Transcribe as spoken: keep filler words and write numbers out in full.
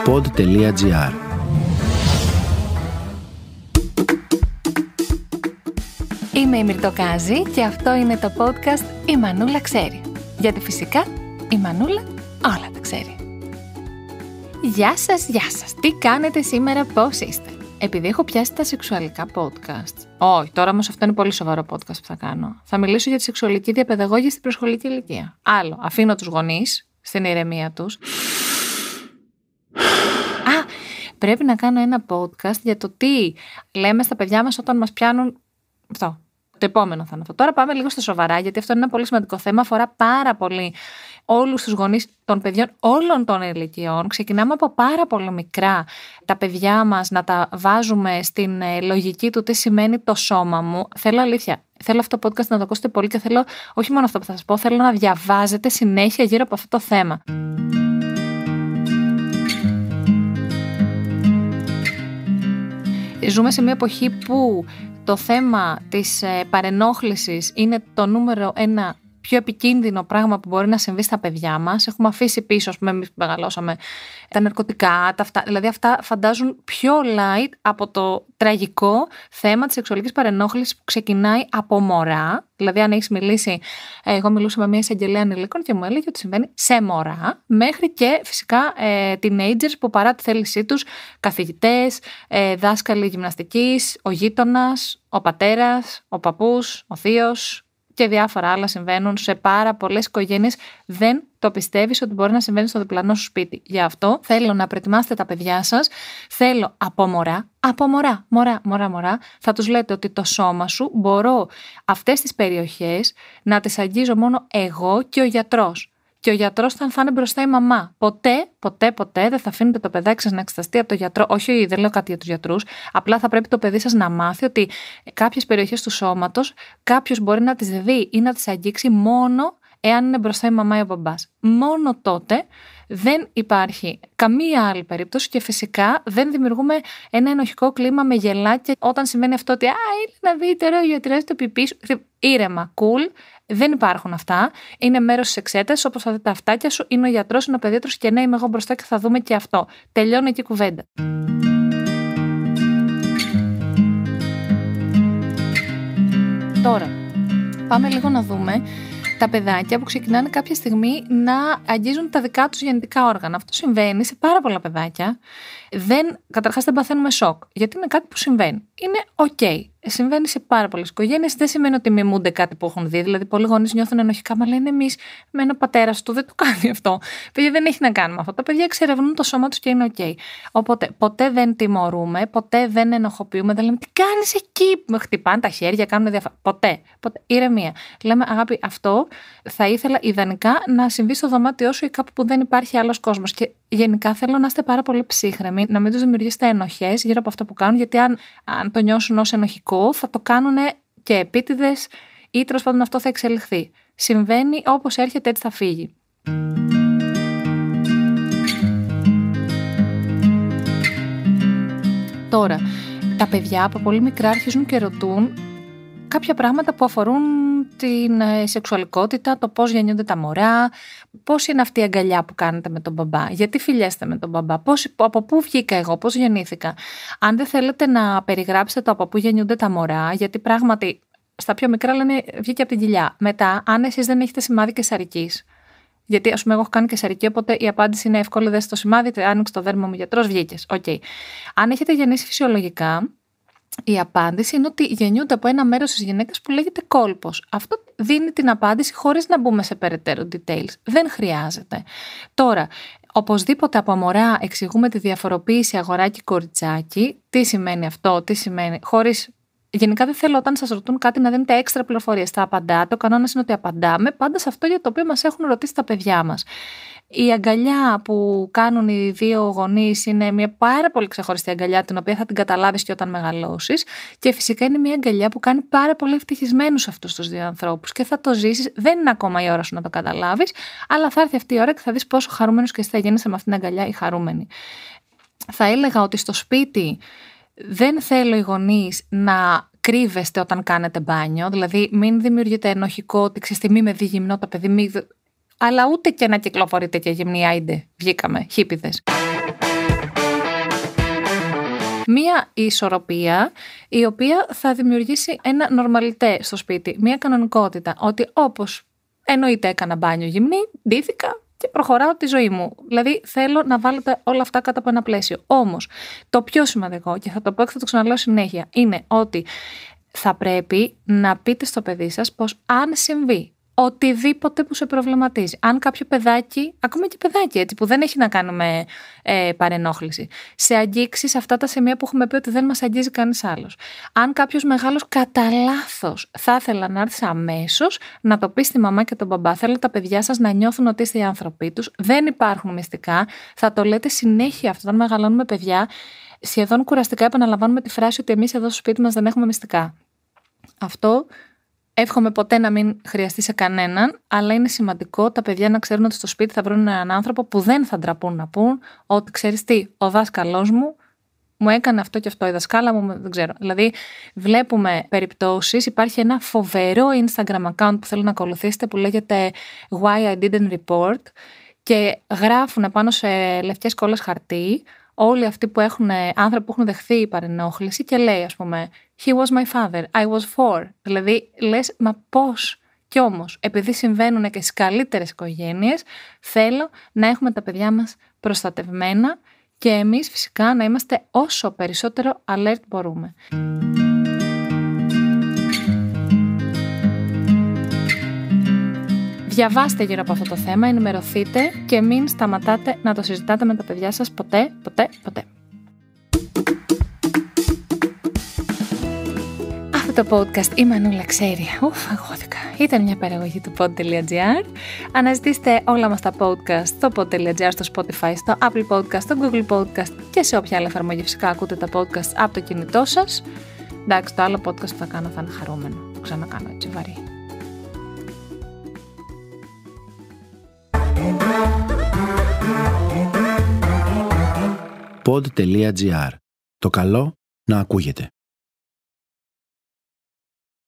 pod τελεία gr. Είμαι η Μυρτοκάζη και αυτό είναι το podcast «Η Μανούλα ξέρει». Γιατί φυσικά η Μανούλα όλα τα ξέρει. Γεια σας, γεια σας. Τι κάνετε σήμερα, πώς είστε? Επειδή έχω πιάσει τα σεξουαλικά podcast. Όχι, τώρα όμως αυτό είναι πολύ σοβαρό podcast που θα κάνω. Θα μιλήσω για τη σεξουαλική διαπαιδαγώγηση στην προσχολική ηλικία. Άλλο, αφήνω τους γονείς στην ηρεμία τους. Α, πρέπει να κάνω ένα podcast για το τι λέμε στα παιδιά μας όταν μας πιάνουν αυτό. Το επόμενο θα είναι αυτό. Τώρα πάμε λίγο στα σοβαρά, γιατί αυτό είναι ένα πολύ σημαντικό θέμα. Αφορά πάρα πολύ όλους τους γονείς των παιδιών όλων των ηλικιών. Ξεκινάμε από πάρα πολύ μικρά τα παιδιά μας να τα βάζουμε στην λογική του τι σημαίνει το σώμα μου. Θέλω αλήθεια. Θέλω αυτό το podcast να το ακούσετε πολύ και θέλω, όχι μόνο αυτό που θα σας πω, θέλω να διαβάζετε συνέχεια γύρω από αυτό το θέμα. Ζούμε σε μια εποχή που το θέμα της παρενόχλησης είναι το νούμερο ένα πιο επικίνδυνο πράγμα που μπορεί να συμβεί στα παιδιά μας. Έχουμε αφήσει πίσω, ας πούμε, εμείς που μεγαλώσαμε, τα ναρκωτικά, τα αυτά, δηλαδή αυτά φαντάζουν πιο light από το τραγικό θέμα της σεξουαλικής παρενόχλησης που ξεκινάει από μωρά. Δηλαδή, αν έχεις μιλήσει, εγώ μιλούσα με μια εισαγγελέα ανηλίκων και μου έλεγε ότι συμβαίνει σε μωρά, μέχρι και φυσικά ε, teenagers που παρά τη θέλησή τους, καθηγητές, ε, δάσκαλοι γυμναστικής, ο γείτονας, ο πατέρας, ο παππούς, ο θείος και διάφορα άλλα συμβαίνουν σε πάρα πολλές οικογένειες. Δεν το πιστεύεις ότι μπορεί να συμβαίνει στο διπλανό σου σπίτι. Γι' αυτό θέλω να προετοιμάσετε τα παιδιά σας. Θέλω από μωρά, από μωρά, μωρά, μωρά, μωρά, θα τους λέτε ότι το σώμα σου μπορώ αυτές τις περιοχές να τις αγγίζω μόνο εγώ και ο γιατρός. Και ο γιατρός θα είναι μπροστά η μαμά. Ποτέ, ποτέ, ποτέ δεν θα αφήνετε το παιδάκι σας να εξεταστεί από τον γιατρό. Όχι, δεν λέω κάτι για τους γιατρούς. Απλά θα πρέπει το παιδί σας να μάθει ότι κάποιες περιοχές του σώματος κάποιος μπορεί να τις δει ή να τις αγγίξει μόνο εάν είναι μπροστά η μαμά ή ο μπαμπάς. Μόνο τότε δεν υπάρχει καμία άλλη περίπτωση και φυσικά δεν δημιουργούμε ένα ενοχικό κλίμα με γελάκια όταν συμβαίνει αυτό ότι «Α, είναι να δείτε ρε, ο γιατρός το πιπί σου». Ήρεμα, cool. Δεν υπάρχουν αυτά. Είναι μέρος της εξέτασης, όπως θα δείτε τα αυτάκια σου. Είναι ο γιατρός, είναι ο παιδίατρος και ναι, είμαι εγώ μπροστά και θα δούμε και αυτό. Τελειώνει εκεί η κουβέντα. Τώρα, πάμε λίγο να δούμε τα παιδάκια που ξεκινάνε κάποια στιγμή να αγγίζουν τα δικά τους γεννητικά όργανα. Αυτό συμβαίνει σε πάρα πολλά παιδάκια. Δεν, καταρχάς δεν παθαίνουμε σοκ, γιατί είναι κάτι που συμβαίνει. Είναι ok. Συμβαίνει σε πάρα πολλές οικογένειες. Δεν σημαίνει ότι μιμούνται κάτι που έχουν δει. Δηλαδή, πολλοί γονείς νιώθουν ενοχικά, μα λένε εμείς με ένα πατέρα του δεν το κάνει αυτό. Παιδιά, δεν έχει να κάνει με αυτό. Τα παιδιά εξερευνούν το σώμα τους και είναι ok. Οπότε, ποτέ δεν τιμωρούμε, ποτέ δεν ενοχοποιούμε. Δεν λέμε τι κάνεις εκεί. Με χτυπάνε τα χέρια, κάνουν διάφορα. Ποτέ. ποτέ. Ηρεμία. Λέμε, αγάπη, αυτό θα ήθελα ιδανικά να συμβεί στο δωμάτιό σου ή κάπου που δεν υπάρχει άλλος κόσμος. Και γενικά θέλω να είστε πάρα πολύ ψύχρεμοι, να μην τους δημιουργήσετε ενοχές γύρω από αυτό που κάνουν, γιατί αν, αν το νιώσουν ως ενοχικό, θα το κάνουν και επίτηδες ή τέλος πάντων αυτό θα εξελιχθεί. Συμβαίνει όπως έρχεται, έτσι θα φύγει. Τώρα, τα παιδιά από πολύ μικρά αρχίζουν και ρωτούν κάποια πράγματα που αφορούν την σεξουαλικότητα, το πώς γεννιούνται τα μωρά, πώς είναι αυτή η αγκαλιά που κάνετε με τον μπαμπά, γιατί φιλιέστε με τον μπαμπά, πώς, από πού βγήκα εγώ, πώς γεννήθηκα. Αν δεν θέλετε να περιγράψετε το από πού γεννιούνται τα μωρά, γιατί πράγματι στα πιο μικρά λένε βγήκε από την κοιλιά. Μετά, αν εσείς δεν έχετε σημάδι καισαρικής, γιατί ας πούμε εγώ έχω κάνει καισαρική, οπότε η απάντηση είναι εύκολη, δες το σημάδι, άνοιξε το δέρμα μου γιατρός, βγήκες. Okay. Αν έχετε γεννήσει φυσιολογικά, η απάντηση είναι ότι γεννιούνται από ένα μέρος της γυναίκας που λέγεται κόλπος. Αυτό δίνει την απάντηση χωρίς να μπούμε σε περαιτέρω details. Δεν χρειάζεται. Τώρα, οπωσδήποτε από μωρά εξηγούμε τη διαφοροποίηση αγοράκι-κοριτσάκι. Τι σημαίνει αυτό, τι σημαίνει, χωρίς. Γενικά δεν θέλω όταν σας ρωτούν κάτι να δίνετε έξτρα πληροφορίες. Τα απαντάτε. Ο κανόνας είναι ότι απαντάμε πάντα σε αυτό για το οποίο μας έχουν ρωτήσει τα παιδιά μας. Η αγκαλιά που κάνουν οι δύο γονείς είναι μια πάρα πολύ ξεχωριστή αγκαλιά, την οποία θα την καταλάβεις και όταν μεγαλώσεις. Και φυσικά είναι μια αγκαλιά που κάνει πάρα πολύ ευτυχισμένους αυτούς τους δύο ανθρώπους. Και θα το ζήσεις. Δεν είναι ακόμα η ώρα σου να το καταλάβεις, αλλά θα έρθει αυτή η ώρα και θα δεις πόσο χαρούμενος και εσύ θα γίνεις με αυτήν την αγκαλιά ή χαρούμενη. Θα έλεγα ότι στο σπίτι δεν θέλω οι γονείς να κρύβεστε όταν κάνετε μπάνιο. Δηλαδή, μην δημιουργείτε ενοχικό ότι ξέρετε, μη με δει γυμνό το παιδί, μη... αλλά ούτε και να κυκλοφορείτε και γυμνή, άιντε, βγήκαμε, χίπηδες. Μία ισορροπία η οποία θα δημιουργήσει ένα νορμαλιτέ στο σπίτι, μία κανονικότητα, ότι όπως εννοείται έκανα μπάνιο γυμνή, ντύθηκα και προχωράω τη ζωή μου. Δηλαδή θέλω να βάλετε όλα αυτά κάτω από ένα πλαίσιο. Όμως το πιο σημαντικό, και θα το πω και θα το ξαναλέω συνέχεια, είναι ότι θα πρέπει να πείτε στο παιδί σας πως αν συμβεί οτιδήποτε που σε προβληματίζει, αν κάποιο παιδάκι, ακόμα και παιδάκι έτσι, που δεν έχει να κάνει με ε, παρενόχληση, σε αγγίξει σε αυτά τα σημεία που έχουμε πει ότι δεν μας αγγίζει κανείς άλλος. Αν κάποιος μεγάλος κατά λάθος θα ήθελα να έρθει αμέσως να το πει στη μαμά και τον μπαμπά, θέλω τα παιδιά σας να νιώθουν ότι είστε οι άνθρωποι τους, δεν υπάρχουν μυστικά, θα το λέτε συνέχεια αυτό. Όταν μεγαλώνουμε παιδιά, σχεδόν κουραστικά επαναλαμβάνουμε τη φράση ότι εμείς εδώ στο σπίτι μας δεν έχουμε μυστικά. Αυτό εύχομαι ποτέ να μην χρειαστεί σε κανέναν, αλλά είναι σημαντικό τα παιδιά να ξέρουν ότι στο σπίτι θα βρουν έναν άνθρωπο που δεν θα ντραπούν να πούν ότι ξέρεις τι, ο δάσκαλός μου μου έκανε αυτό και αυτό, η δασκάλα μου, δεν ξέρω. Δηλαδή, βλέπουμε περιπτώσεις, υπάρχει ένα φοβερό Instagram account που θέλω να ακολουθήσετε που λέγεται Why I Didn't Report και γράφουν πάνω σε λευκές κόλλες χαρτί όλοι αυτοί που έχουν, άνθρωποι που έχουν δεχθεί παρενόχληση και λέει, ας πούμε, He was my father, I was four. Δηλαδή, λες, μα πώς? Κι όμως, επειδή συμβαίνουν και στις καλύτερες οικογένειες, θέλω να έχουμε τα παιδιά μας προστατευμένα και εμείς φυσικά να είμαστε όσο περισσότερο alert μπορούμε. Διαβάστε γύρω από αυτό το θέμα, ενημερωθείτε και μην σταματάτε να το συζητάτε με τα παιδιά σας ποτέ, ποτέ, ποτέ. Αυτό το podcast η Μανούλα ξέρει. Ουφ, αγχώθηκα. Ήταν μια παραγωγή του pod.gr. Αναζητήστε όλα μας τα podcast στο pod.gr, στο Spotify, στο Apple Podcast, στο Google Podcast και σε όποια άλλη εφαρμογή φυσικά ακούτε τα podcast από το κινητό σας. Εντάξει, το άλλο podcast που θα κάνω θα είναι χαρούμενο. Το ξανακάνω έτσι βαρύ. pod.gr. Το καλό να ακούγεται.